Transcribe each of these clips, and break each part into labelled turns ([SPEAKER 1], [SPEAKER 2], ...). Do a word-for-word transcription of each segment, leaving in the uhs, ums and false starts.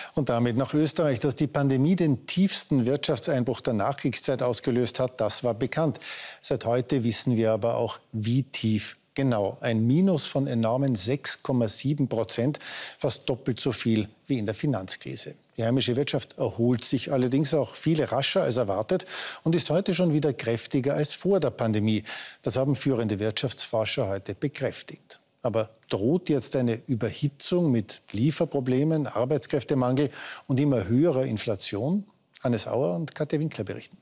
[SPEAKER 1] Und damit nach Österreich. Dass die Pandemie den tiefsten Wirtschaftseinbruch der Nachkriegszeit ausgelöst hat, das war bekannt. Seit heute wissen wir aber auch, wie tief genau. Ein Minus von enormen sechs Komma sieben Prozent, fast doppelt so viel wie in der Finanzkrise. Die heimische Wirtschaft erholt sich allerdings auch viel rascher als erwartet und ist heute schon wieder kräftiger als vor der Pandemie. Das haben führende Wirtschaftsforscher heute bekräftigt. Aber droht jetzt eine Überhitzung mit Lieferproblemen, Arbeitskräftemangel und immer höherer Inflation? Hannes Auer und Katja Winkler berichten.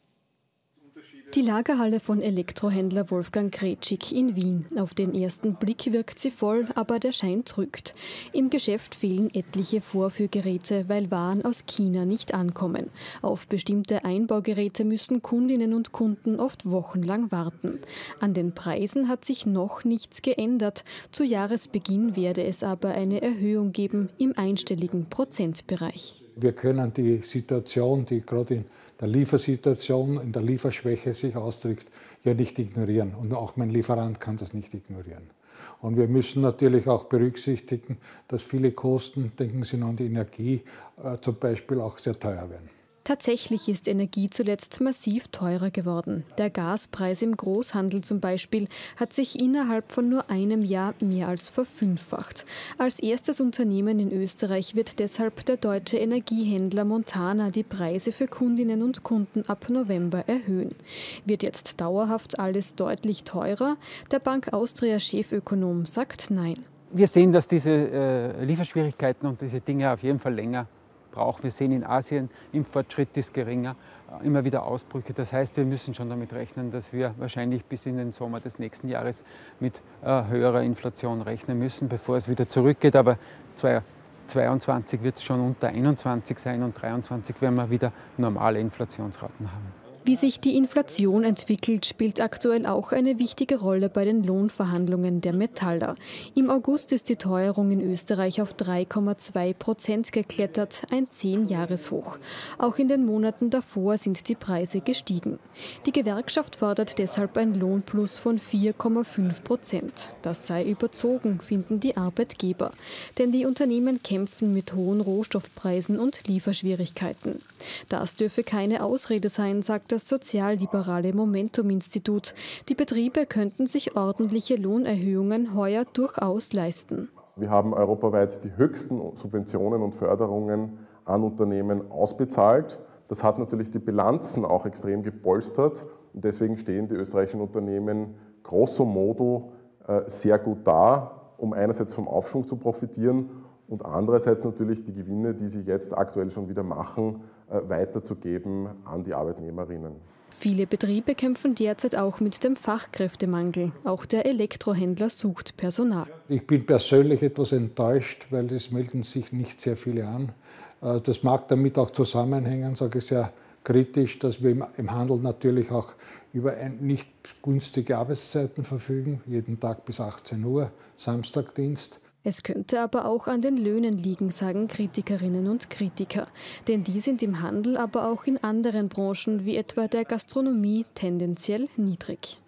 [SPEAKER 2] Die Lagerhalle von Elektrohändler Wolfgang Kretschig in Wien. Auf den ersten Blick wirkt sie voll, aber der Schein trügt. Im Geschäft fehlen etliche Vorführgeräte, weil Waren aus China nicht ankommen. Auf bestimmte Einbaugeräte müssen Kundinnen und Kunden oft wochenlang warten. An den Preisen hat sich noch nichts geändert. Zu Jahresbeginn werde es aber eine Erhöhung geben im einstelligen Prozentbereich.
[SPEAKER 3] Wir können die Situation, die gerade in der Liefersituation, in der Lieferschwäche sich ausdrückt, ja nicht ignorieren. Und auch mein Lieferant kann das nicht ignorieren. Und wir müssen natürlich auch berücksichtigen, dass viele Kosten, denken Sie noch an die Energie, äh, zum Beispiel auch sehr teuer werden.
[SPEAKER 2] Tatsächlich ist Energie zuletzt massiv teurer geworden. Der Gaspreis im Großhandel zum Beispiel hat sich innerhalb von nur einem Jahr mehr als verfünffacht. Als erstes Unternehmen in Österreich wird deshalb der deutsche Energiehändler Montana die Preise für Kundinnen und Kunden ab November erhöhen. Wird jetzt dauerhaft alles deutlich teurer? Der Bank Austria-Chefökonom sagt nein.
[SPEAKER 4] Wir sehen, dass diese äh, Lieferschwierigkeiten und diese Dinge auf jeden Fall länger brauchen. Wir sehen in Asien, Impffortschritt ist geringer, immer wieder Ausbrüche. Das heißt, wir müssen schon damit rechnen, dass wir wahrscheinlich bis in den Sommer des nächsten Jahres mit äh, höherer Inflation rechnen müssen, bevor es wieder zurückgeht. Aber zweitausendzweiundzwanzig wird es schon unter einundzwanzig sein und dreiundzwanzig werden wir wieder normale Inflationsraten haben.
[SPEAKER 2] Wie sich die Inflation entwickelt, spielt aktuell auch eine wichtige Rolle bei den Lohnverhandlungen der Metaller. Im August ist die Teuerung in Österreich auf drei Komma zwei Prozent geklettert, ein Zehn-Jahres-Hoch. Auch in den Monaten davor sind die Preise gestiegen. Die Gewerkschaft fordert deshalb ein Lohnplus von vier Komma fünf Prozent. Das sei überzogen, finden die Arbeitgeber. Denn die Unternehmen kämpfen mit hohen Rohstoffpreisen und Lieferschwierigkeiten. Das dürfe keine Ausrede sein, sagt das sozialliberale Momentum-Institut. Die Betriebe könnten sich ordentliche Lohnerhöhungen heuer durchaus leisten.
[SPEAKER 5] Wir haben europaweit die höchsten Subventionen und Förderungen an Unternehmen ausbezahlt. Das hat natürlich die Bilanzen auch extrem gepolstert. Und deswegen stehen die österreichischen Unternehmen grosso modo sehr gut da, um einerseits vom Aufschwung zu profitieren und andererseits natürlich die Gewinne, die sie jetzt aktuell schon wieder machen, weiterzugeben an die Arbeitnehmerinnen.
[SPEAKER 2] Viele Betriebe kämpfen derzeit auch mit dem Fachkräftemangel. Auch der Elektrohändler sucht Personal.
[SPEAKER 3] Ich bin persönlich etwas enttäuscht, weil es melden sich nicht sehr viele an. Das mag damit auch zusammenhängen, sage ich sehr kritisch, dass wir im Handel natürlich auch über nicht günstige Arbeitszeiten verfügen, jeden Tag bis achtzehn Uhr, Samstagdienst.
[SPEAKER 2] Es könnte aber auch an den Löhnen liegen, sagen Kritikerinnen und Kritiker. Denn die sind im Handel, aber auch in anderen Branchen wie etwa der Gastronomie tendenziell niedrig.